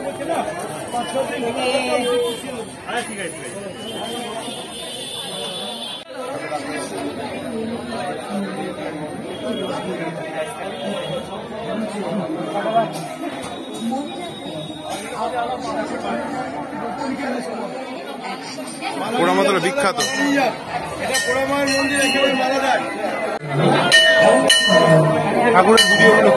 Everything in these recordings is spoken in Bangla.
পোড়ামাতলা বিখ্যাত ঠাকুরের ভিডিওগুলো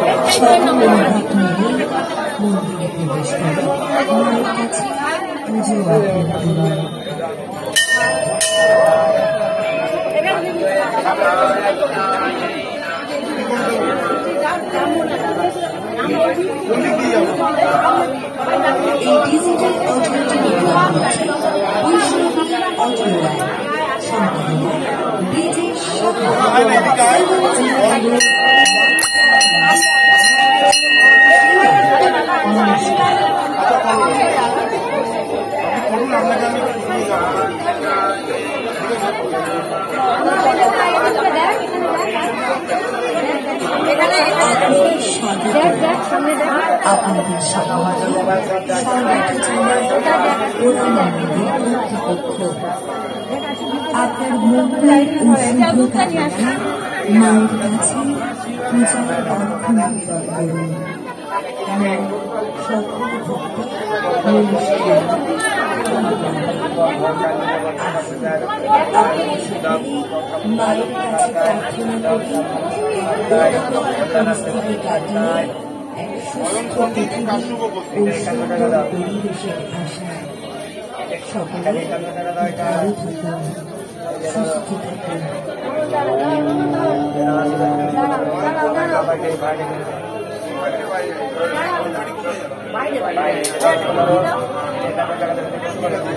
আপনাদের সমাজে আপনার মঙ্গলের শুভ কামনায় মায়ের কাছে পূজার অর্ঘ্য নিবেদন করুন। সকল ভক্ত মায়ের কাছে প্রার্থনা করি পরিস্থিতি কাটিয়ে এক সুস্থ পৃথিবী ও সুন্দর পরিবেশের আশায় সকলে ভালো থাকুন, সুস্থ থাকুন।